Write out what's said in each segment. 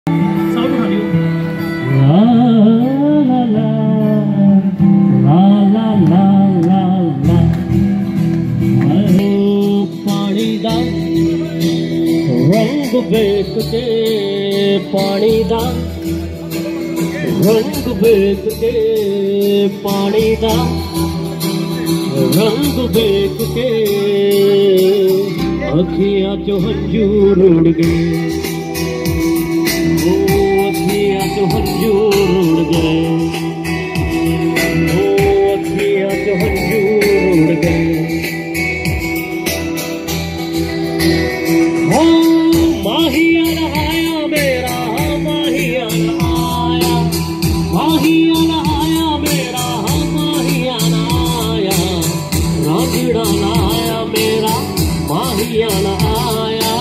Sound उठा लियो। पानी दा रंग वेख के, पानी दा रंग वेख के, पानी दा रंग वेख के अखियां चो हंझू रुड़ गए, ओ अखियां चो हंझू रुड़ गए, ओ अखियां चो हंझू रुड़ गए। ओ माहिया नहाया मेरा, माहिया नहाया, माहिया नहाया मेरा, माहिया नहाया, राजड़ा नहाया मेरा, माहिया नहाया।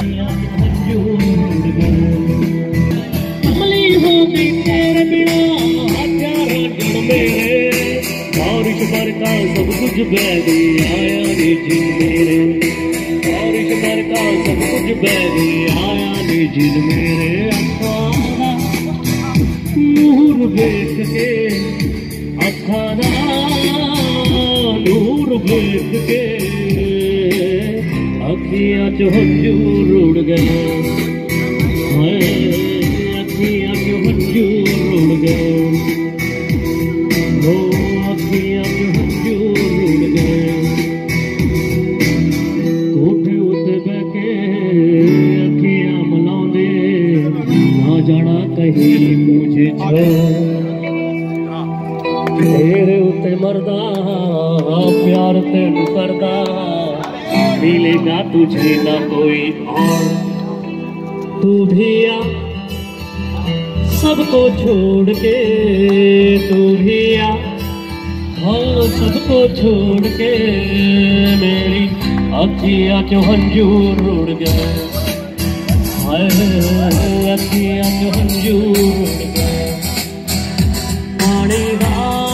कमली हो गई तेरे बिना हजारों जन्म मेरे, बारिश बरका सब कुछ बह गई आया रे जिन मेरे, बारिश बरका सब कुछ बह गई आया रे जिन मेरे। अखाना नूर देख के, अखाना नूर देख के अखियां चो हंझू रुड़ गए, अखियां चो हंझू रुड़ गए, ओ अखियां चो हंझू रुड़ गए। कोठे उत्ते बह के अखियां मलाउंदे, ना जाना कहीं मुझे छोड़, तेरे उत्ते मरदा प्यार तेनू करदा, मिलेगा तुझे ना कोई और। तू भी आ सबको छोड़ के, तू भी आ हाँ सबको छोड़ के, मेरी अखियां चो हंझू रुड़ गए, अखियां चो हंझू रुड़ गए। पानी दा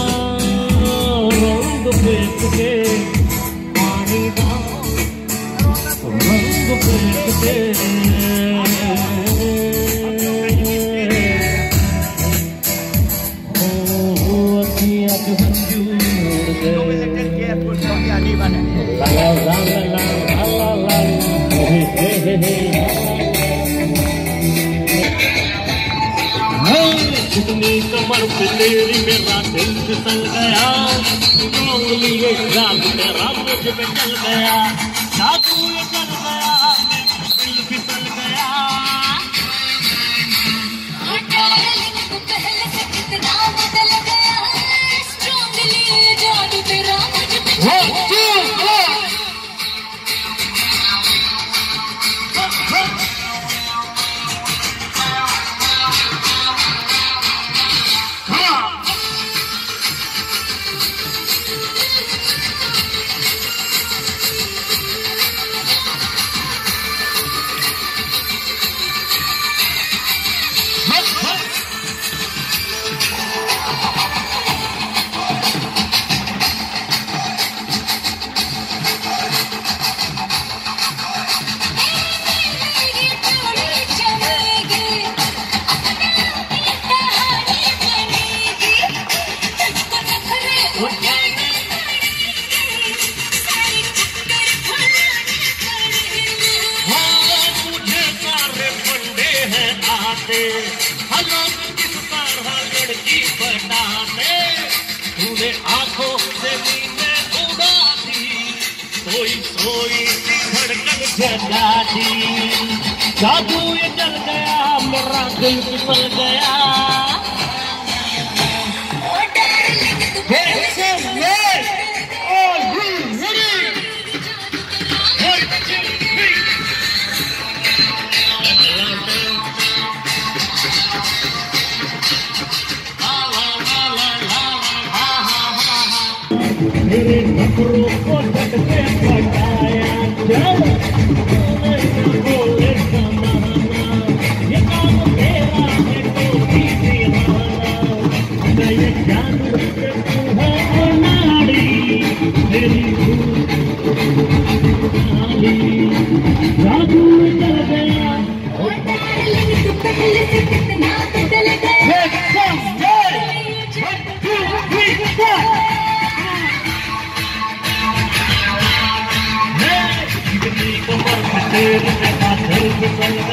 रंग वेख के, पानी दा रंग वेख के अखियां चो हंझू रुड़ गए। ला ला ला ला ला ला कितनी कमर पे तेरी मेरा दिल फिसल गया, लिए रात तेरा मुझ पे चल गया, जादू ये चल गया, दिल फिसल गया। पहले से कितना बदल गया, स्ट्रांगली जादू तेरा मुझ पे चल गया। लड़की बताते तूने आंखों से नींद उड़ा दी, सोई सोई धड़कन जगा दी, जादू ये चल गया मेरा दिल फिसल गया। मेरे नखरों को झटके पटाया, जब बोले समाना, ये काम तेरा है टोपी दीवाना, मैं ये जानू कि तू है अनाड़ी, मेरी जादू चल गया। शेर ने खातर फिसल